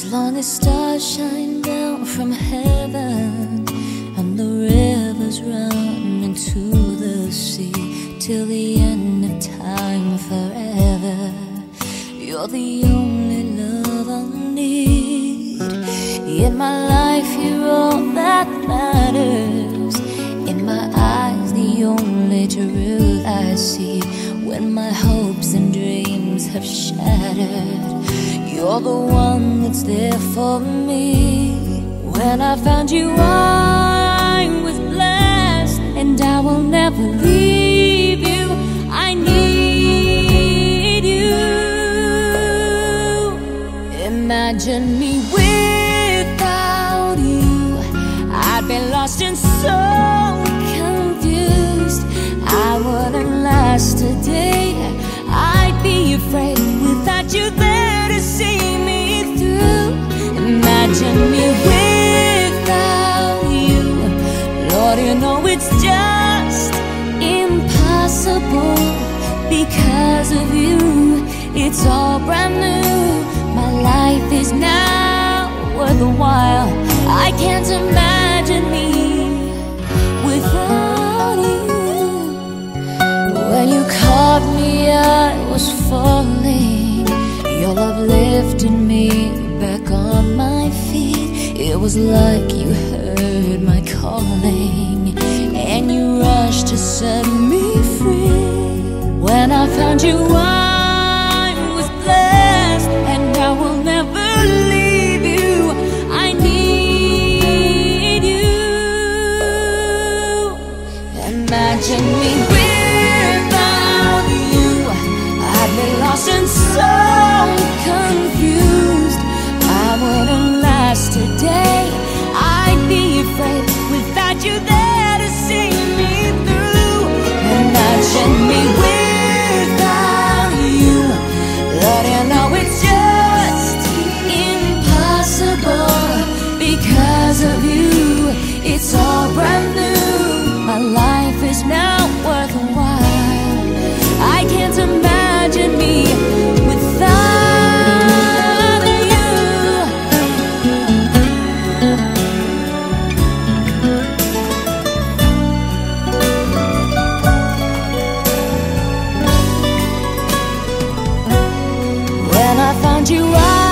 long as stars shine down from heaven and the rivers run into the sea till the end of time forever, you're the only love I'll need. In my life you're all that matters. In my eyes the only truth I see. When my hopes and dreams have shattered, you're the one that's there for me. When I found you I was blessed, and I will never leave you. I need you. Imagine me without you, I'd be lost and so confused. I wouldn't last a day, I'd be afraid without you there to see me through. Imagine me without you, Lord, you know it's just impossible. Because of you, it's all brand new. My life is now worthwhile. I can't imagine me without you. When you caught me, I was falling. Your love lifted me back on my feet. It was like you heard my calling, and you rushed to set me free. When I found you, I was blessed, and I will never leave you. I need you. Imagine me without you, I'd be lost and so confused. I wouldn't last a day, I'd be afraid without you there to see me through. Imagine me without you, Lord, you know it's just impossible. Because of you, it's all brand new. My life is now worthwhile. I can't imagine me without you. When I found you,